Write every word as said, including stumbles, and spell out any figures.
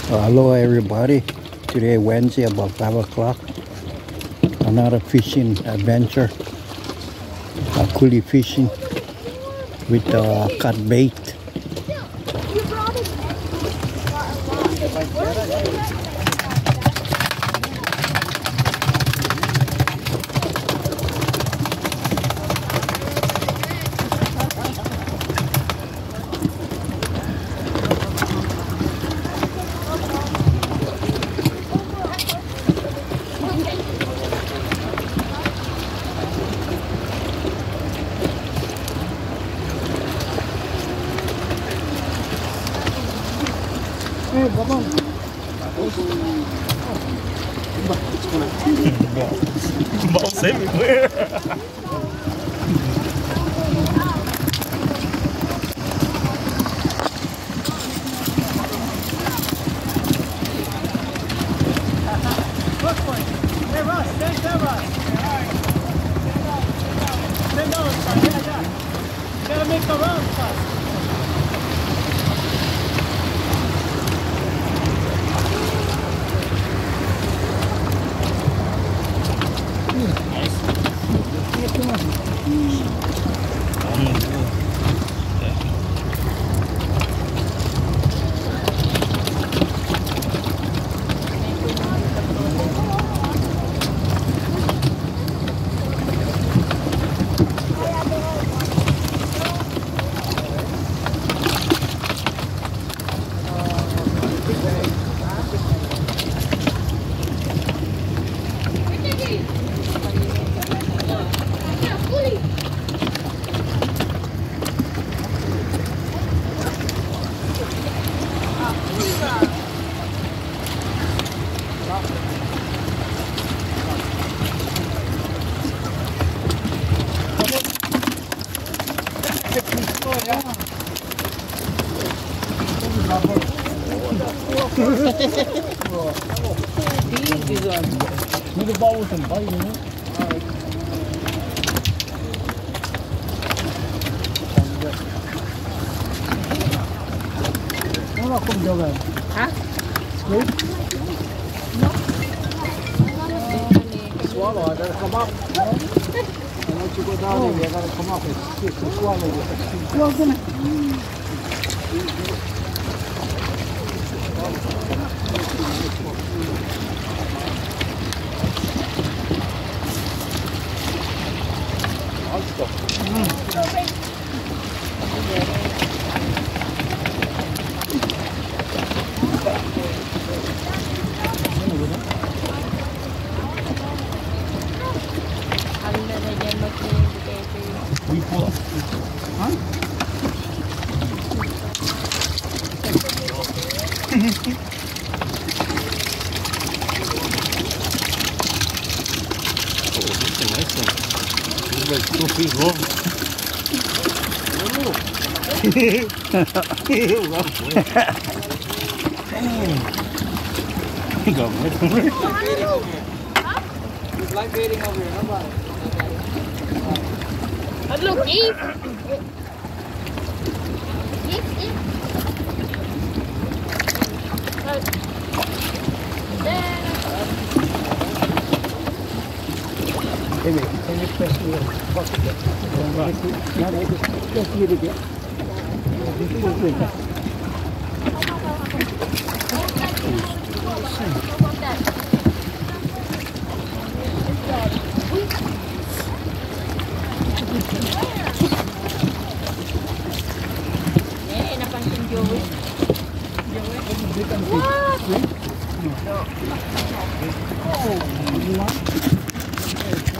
Uh, hello everybody. Today Wednesday about five o'clock. Another fishing adventure. Akule fishing with uh, cut bait. Hey, Baba. Balls everywhere. Hey, Russ, stand there, Russ. Stand down, son. Yeah, yeah. You gotta make the round, son. Need a ball with some bite in it. Nó không đâu rồi. Hả? Sleep? No. Swallow, I gotta come up. And once you go down there, I gotta come up and stick to swallow it. Well, then. We pull up. Huh? Oh, this is a nice one. This is like two feet long. He got right over it. He's like waiting over here. Nobody. Look, Eve. Eve, Eve. Hey, mate, can you press the bucket? Now, they just press it again. What? Oh, you want?